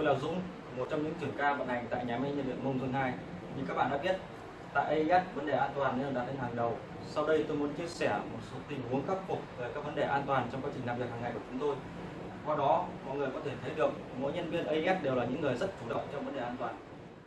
Tôi là Dũng, một trong những trưởng ca vận hành tại nhà máy nhiệt điện Mo Duong 2. Như các bạn đã biết, tại AES vấn đề an toàn nên đặt lên hàng đầu. Sau đây tôi muốn chia sẻ một số tình huống khắc phục về các vấn đề an toàn trong quá trình làm việc hàng ngày của chúng tôi. Qua đó, mọi người có thể thấy được mỗi nhân viên AES đều là những người rất chủ động trong vấn đề an toàn.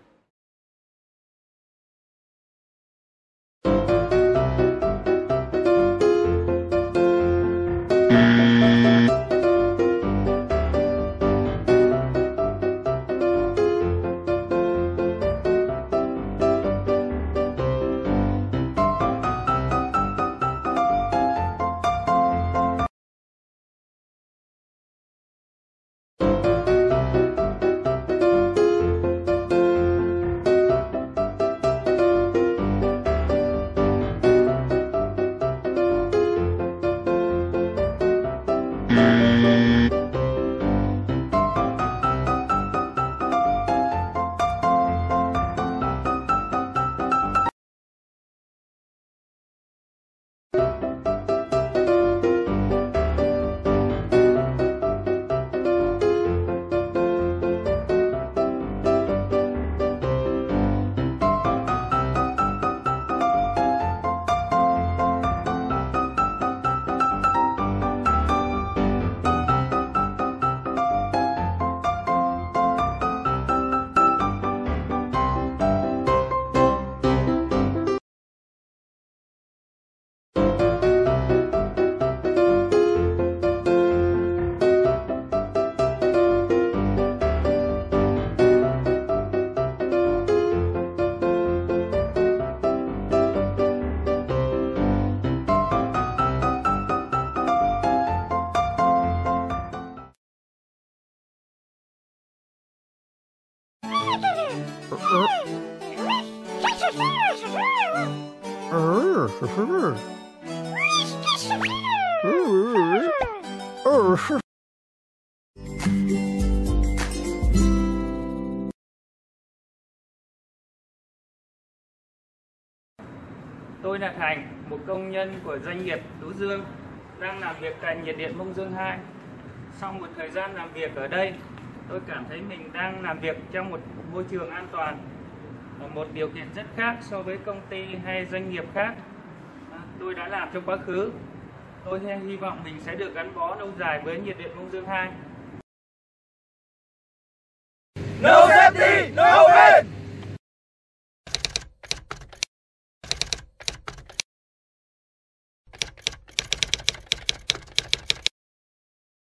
Tôi là Thành, một công nhân của doanh nghiệp Tú Dương, đang làm việc tại nhiệt điện Mo Duong 2. Sau một thời gian làm việc ở đây, tôi cảm thấy mình đang làm việc trong một môi trường an toàn, một điều kiện rất khác so với công ty hay doanh nghiệp khác tôi đã làm trong quá khứ. Tôi hy vọng mình sẽ được gắn bó lâu dài với nhiệt điện Mo Duong 2.